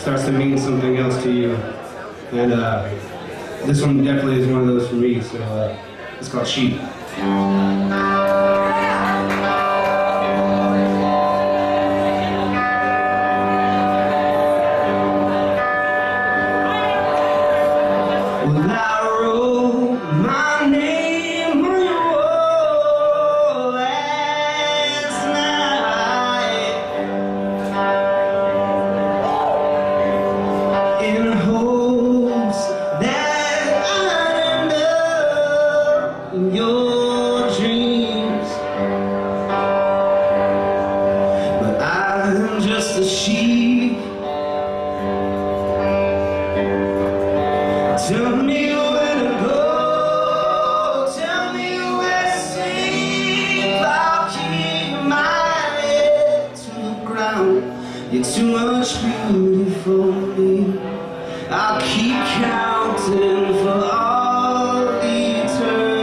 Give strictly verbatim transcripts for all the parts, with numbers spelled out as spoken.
starts to mean something else to you. And uh, this one definitely is one of those for me, so uh, it's called Sheep. Your dreams, but I'm just a sheep. Tell me where to go, tell me where to sleep. I'll keep my head to the ground. You're too much beauty for me. I'll keep counting for all eternity.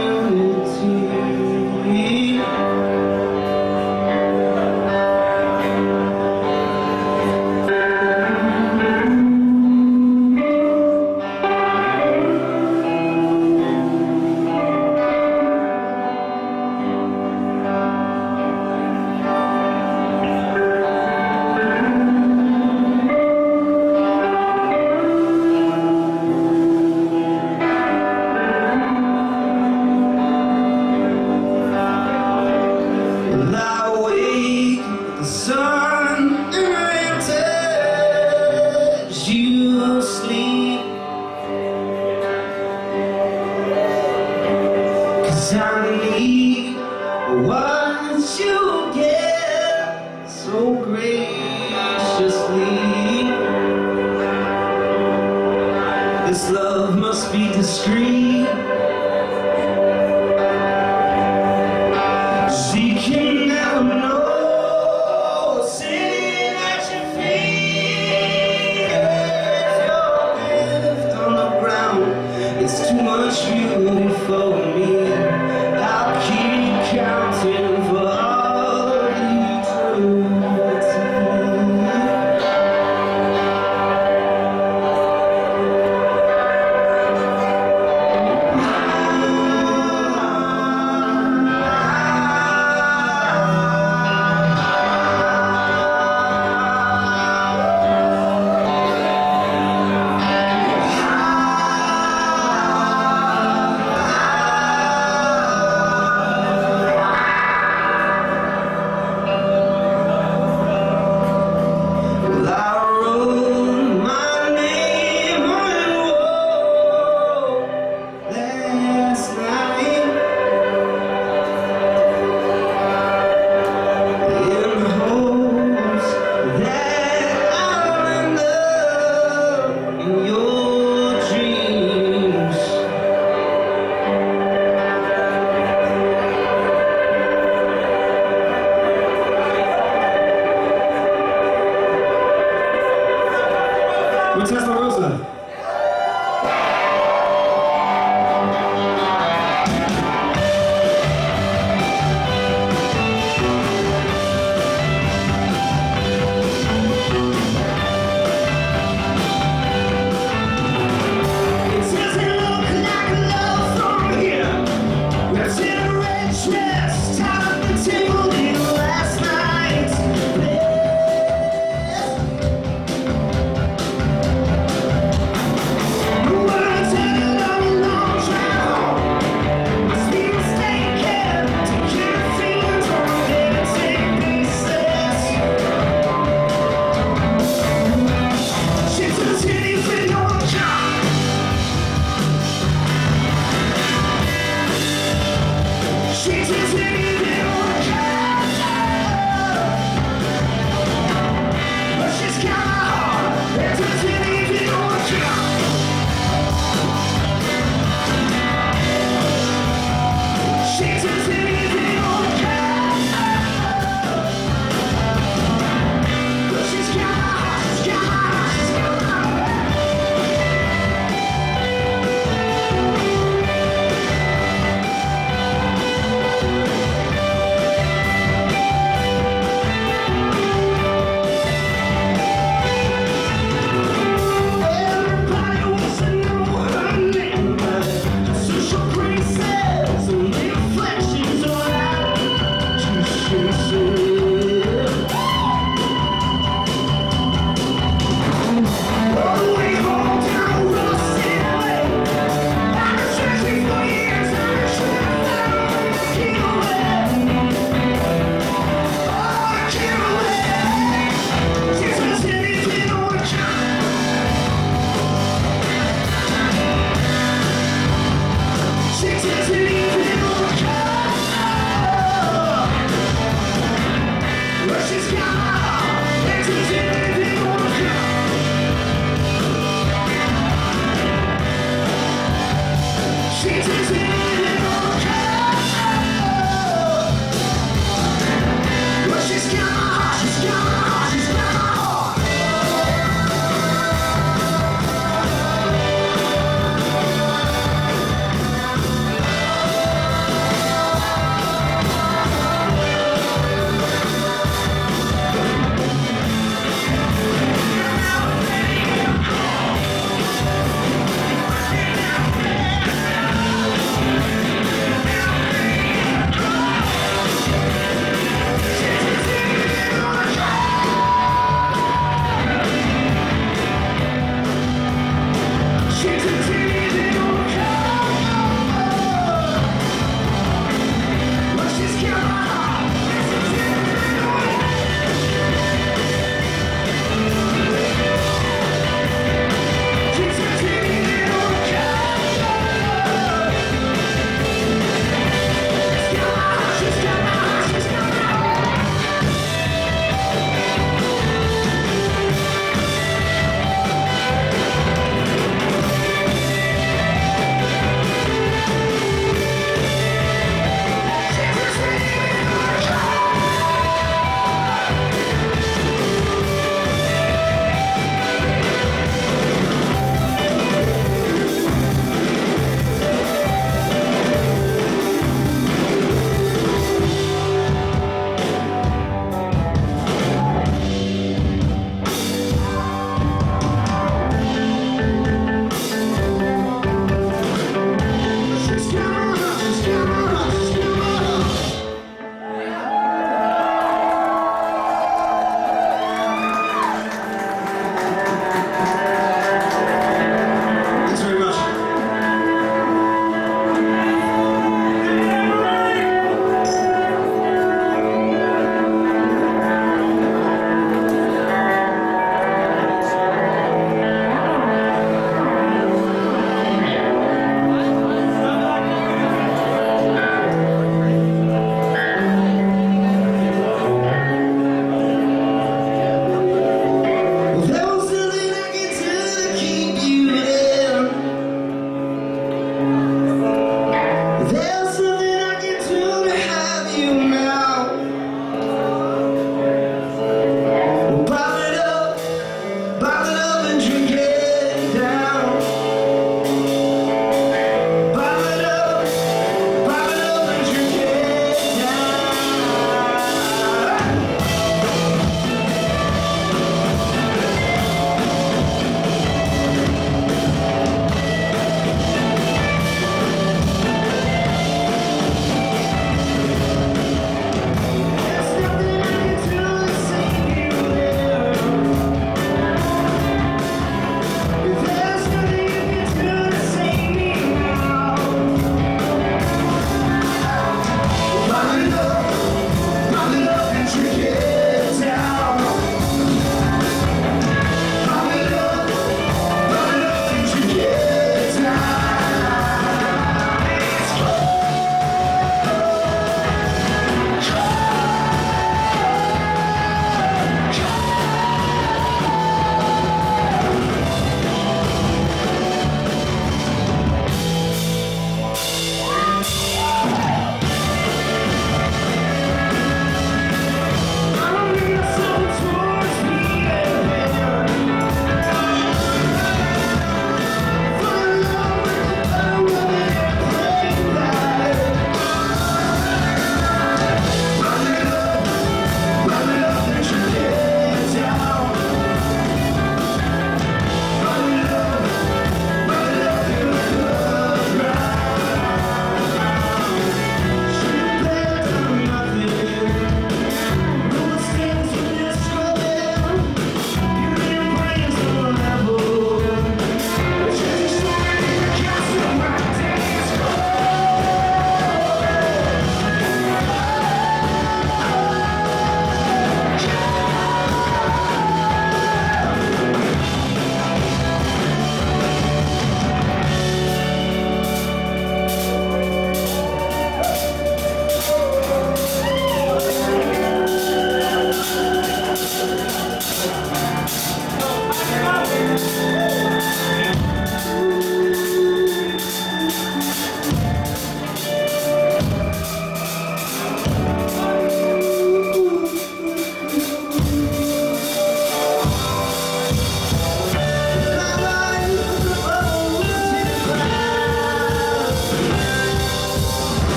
Sun enters, you sleep, 'cause I need what you get so graciously. This love must be discreet. She can never know. It's too much beauty for me. I'll keep counting for all eternity. Testarossa.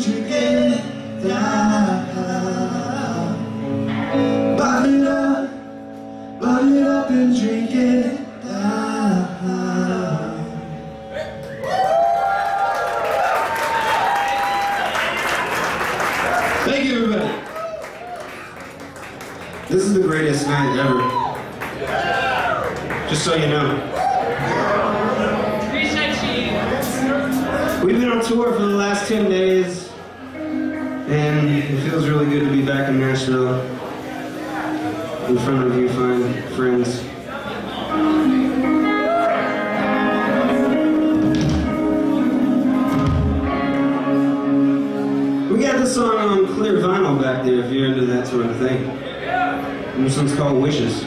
drink it down. Bottle it up, bottle it up and drink it down. Thank you, everybody. This is the greatest night ever. Just so you know. We've been on tour for the last ten days, and it feels really good to be back in Nashville in front of you fine friends. We got this song on clear vinyl back there if you're into that sort of thing. And this one's called Wishes.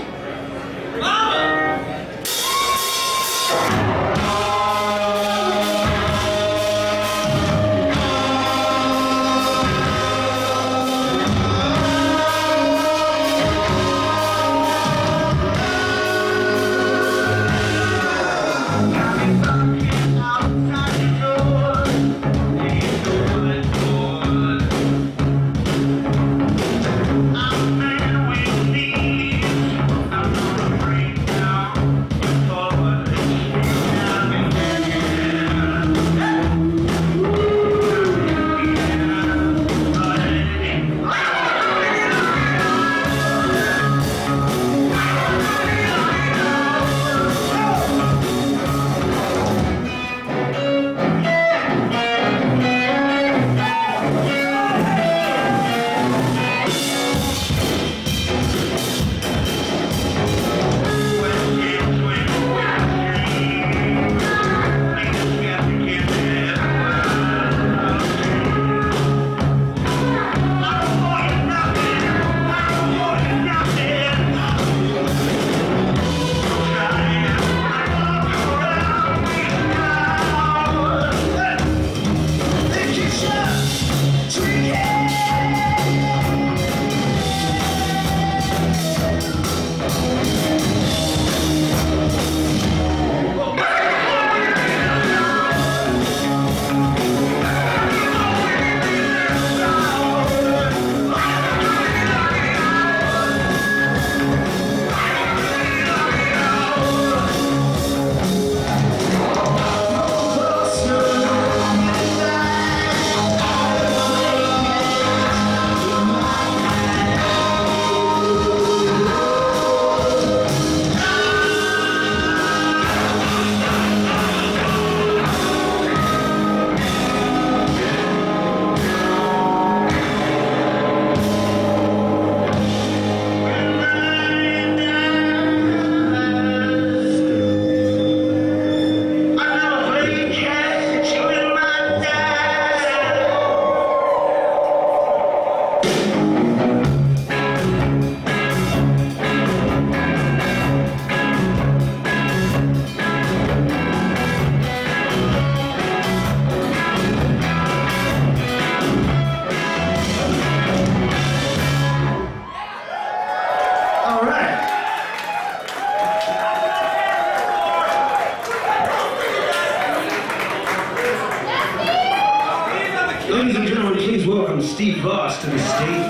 Ladies and gentlemen, please welcome Steve Voss to the stage.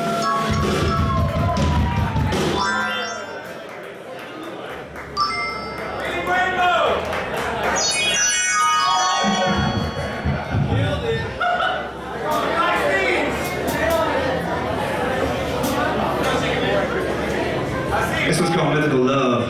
This one's called Mythical Love.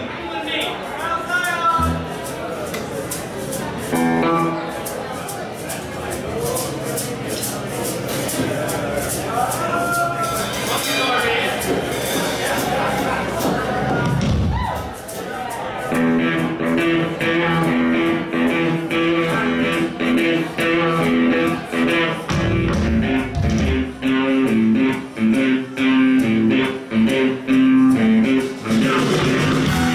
Yeah.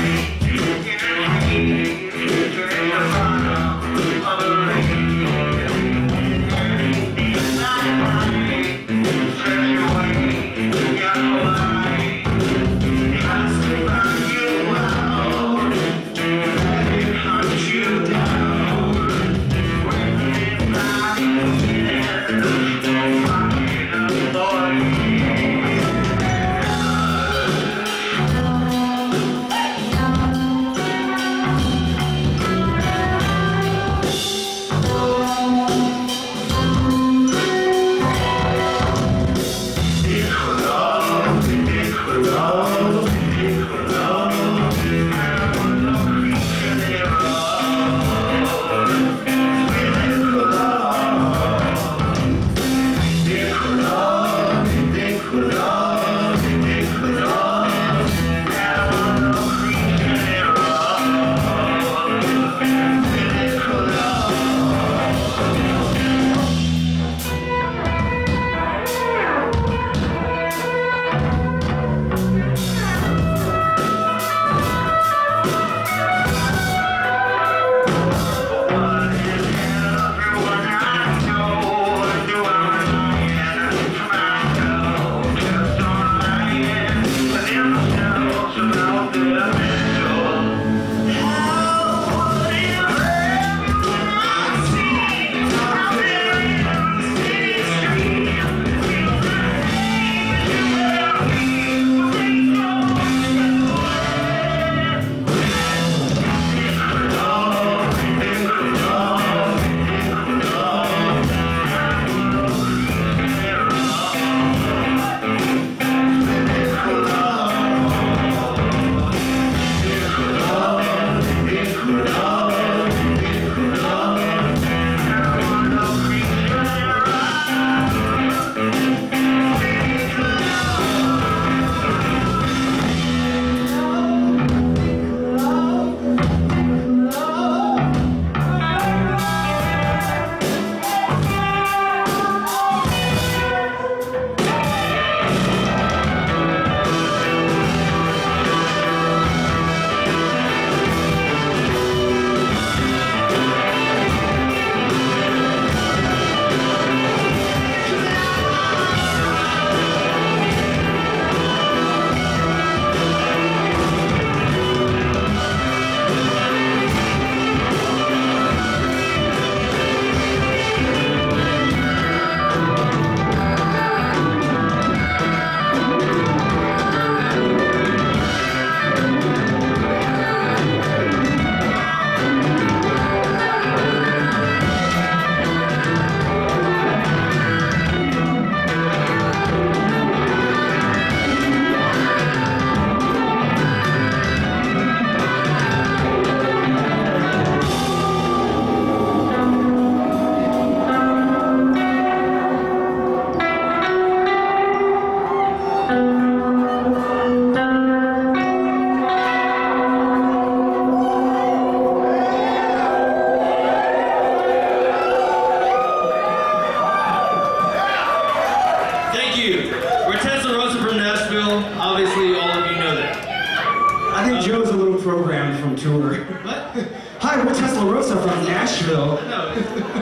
tour. What? Hi, we're Tesla Rosa from Nashville. No.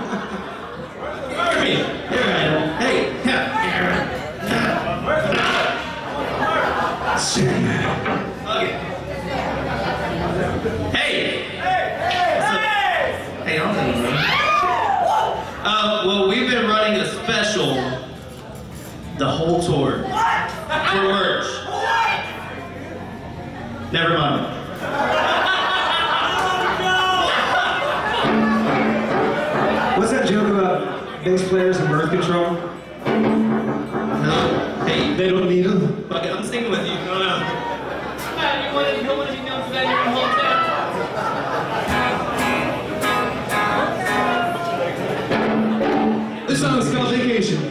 Come here. Here I am. Hey. Yeah. Sing. Okay. Hey. Hey. Hey. Hey, I'm in the room. Uh, well, we've been running a special the whole tour. For merch. Never mind. What's that joke about bass players and birth control? No. Hey, They don't need them. fuck it, I'm sticking with you. No, no. You want to know what you doing for that in your hometown? This song is called Vacation.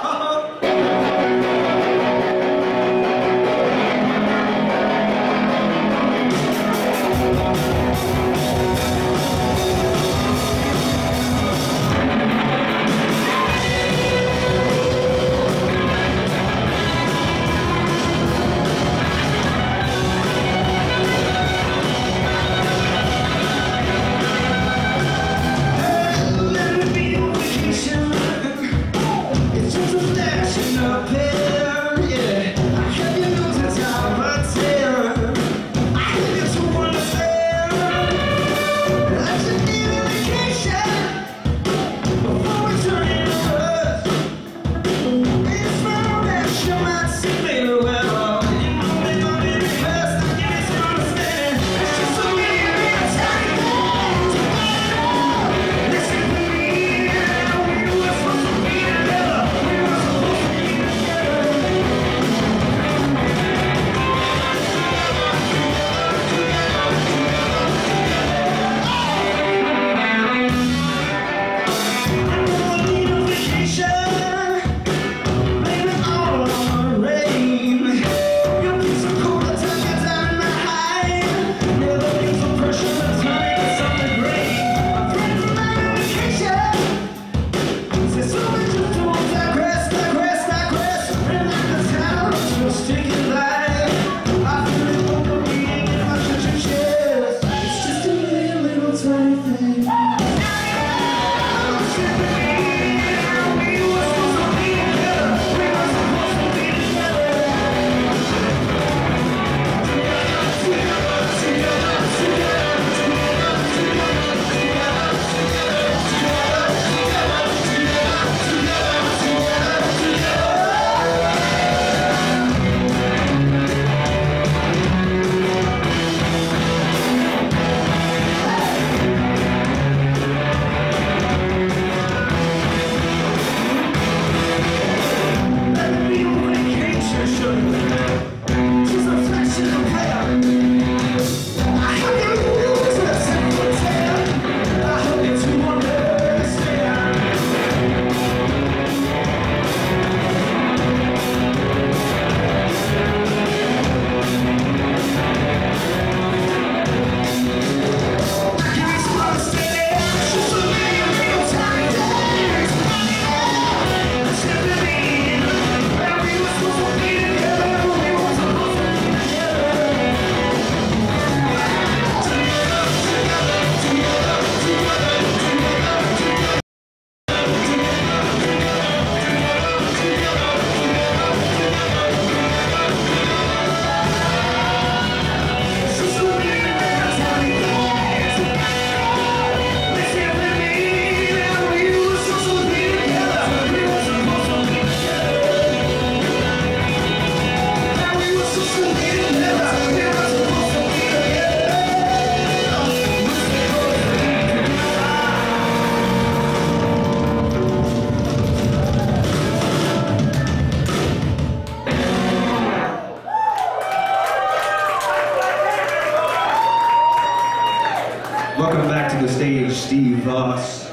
Welcome back to the stage, Steve Voss.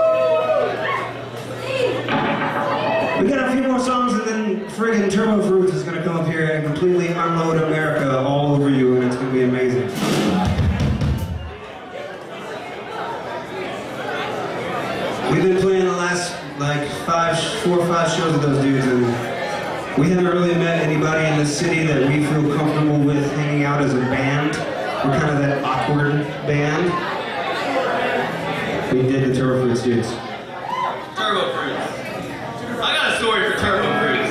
We got a few more songs and then friggin' Turbo Fruits is gonna come up here and completely unload America all over you, and it's gonna be amazing. We've been playing the last like five, four or five shows with those dudes, and we haven't really met anybody in the city that we feel comfortable with hanging out as a band. We're kind of that awkward band. We did the Turbo Fruits dudes. Turbo Fruits. I got a story for Turbo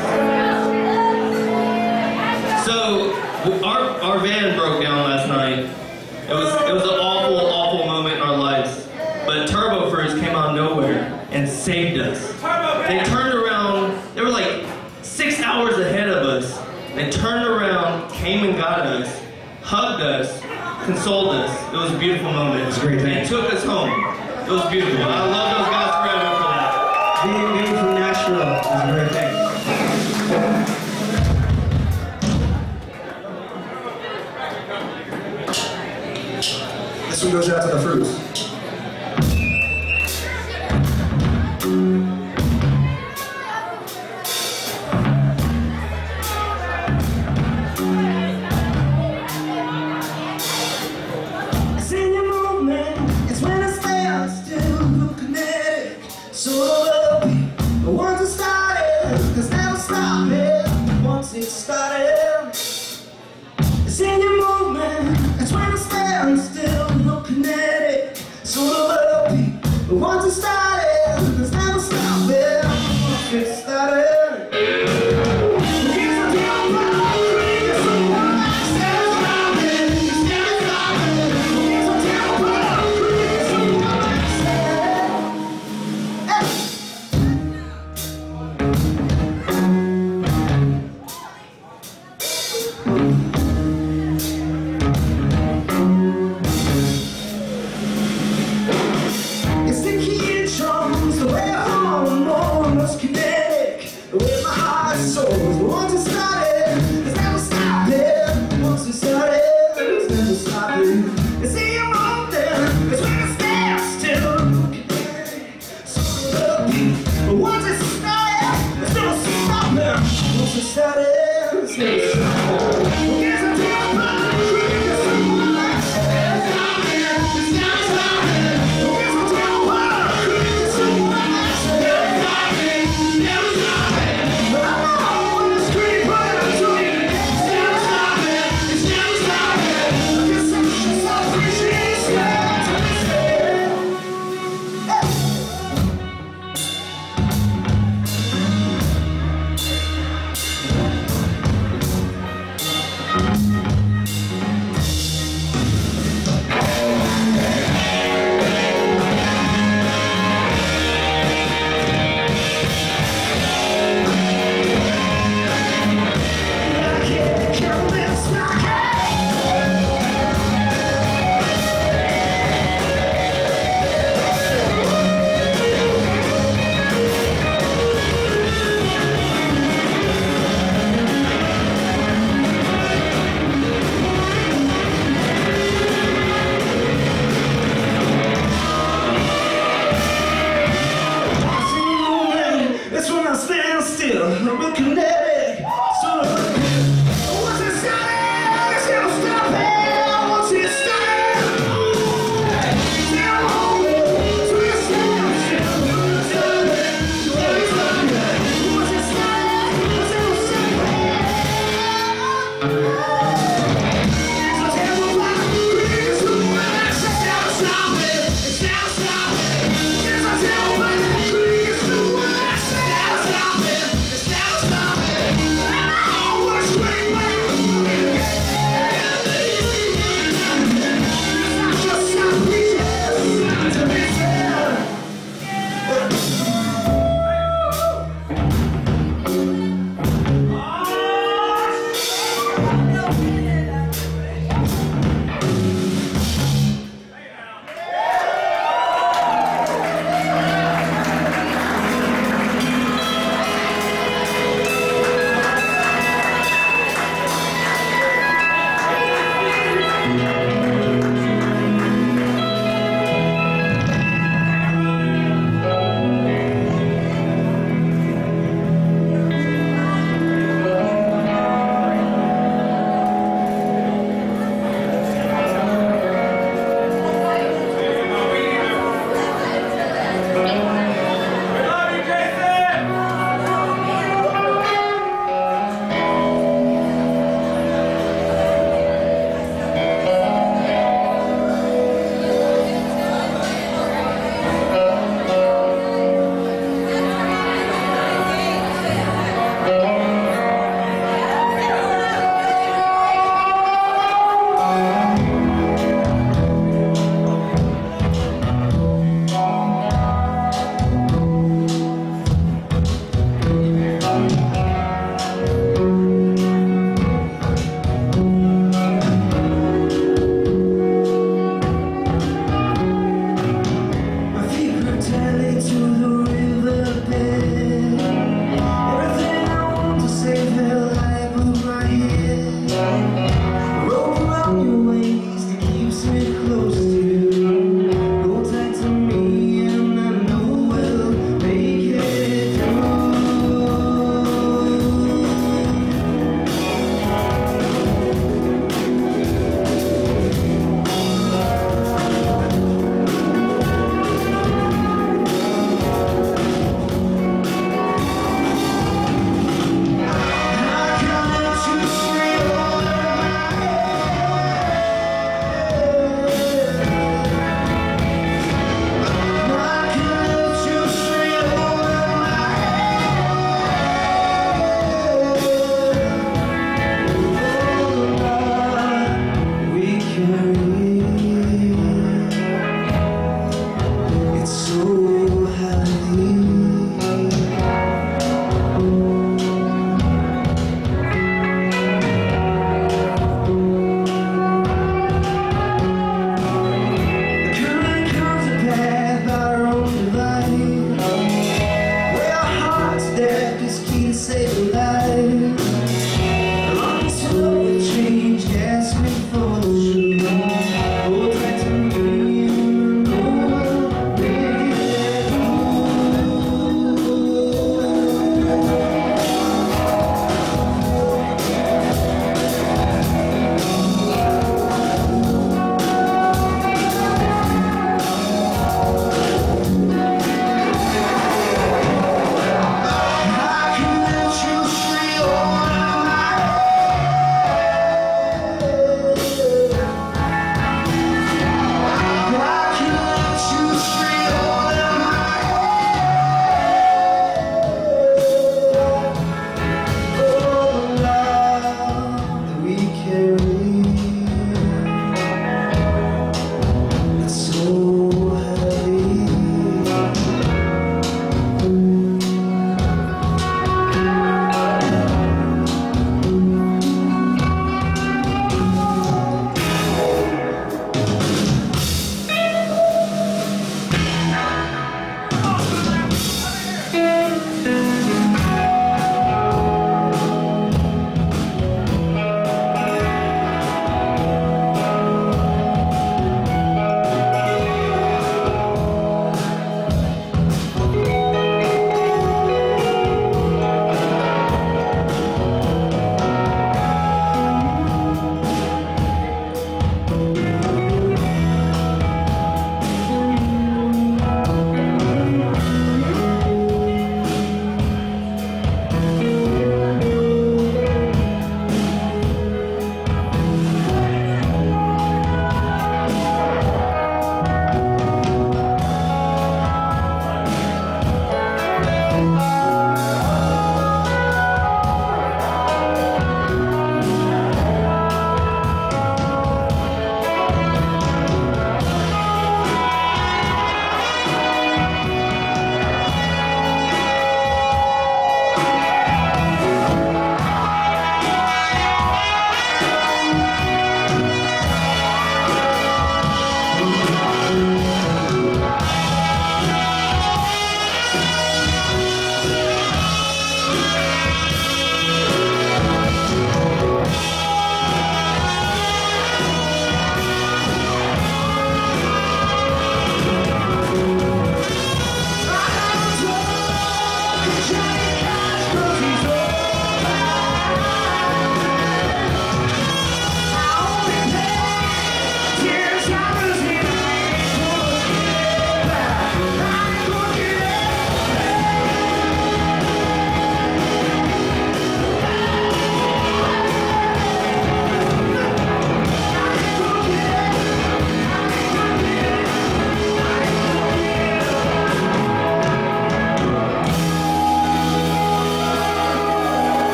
Fruits. So our our van broke down last night. It was it was an awful awful moment in our lives. But Turbo Fruits came out of nowhere and saved us. They turned around. They were like six hours ahead of us. They turned around, came and got us, hugged us, consoled us. It was a beautiful moment. It was a great thing. They took us home. It was beautiful. I love those guys forever for that. Being, being from Nashville is a great thing. This one goes out to the Fruits. Once it started, there's never stopping. Once it started, it's a deal breaker. It's never stopping. It's never stopping. It's a deal breaker. It's never stop.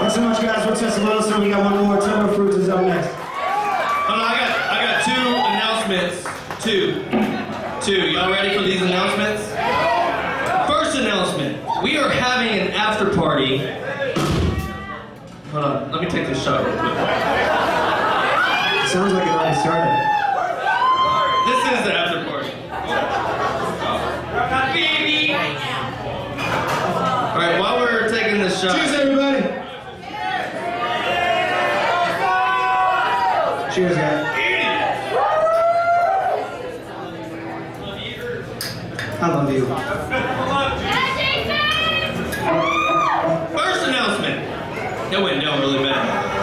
Thanks so much, guys. We're Tessalona, we got one more. Turbo Fruits is up next. Oh, no, I got, I got two announcements. Two. Two. Y'all ready for these announcements? First announcement. We are having an after party. Hold on. Let me take this shot real quick. It sounds like it already started. This is the after party. Baby! Alright, while we're taking this shot. Cheers, everybody! Cheers, guys. I love you. First announcement. That went down really bad.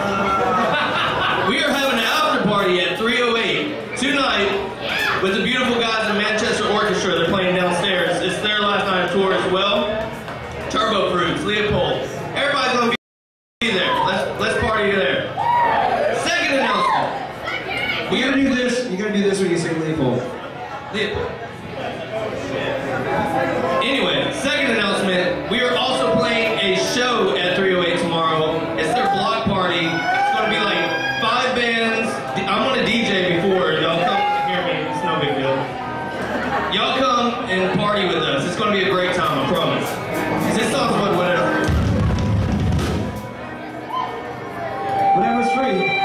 We are having an after party at three oh eight tonight with the beautiful guys in Manchester Orchestra. They're playing downstairs. It's their last night of tour as well. Turbo Fruits, Leopold. Everybody's gonna be there. Let's let's party there. Second announcement. You're gonna do this. You're gonna do this when you sing Leopold. Leopold. Anyway, second announcement. We are also playing a show at three oh eight tomorrow. It's their block party. It's gonna be like five bands. I'm gonna D J before. Y'all come and hear me. It's no big deal. Y'all come and party with us. It's gonna be a great time, I promise. This song's about whatever. Whatever's free.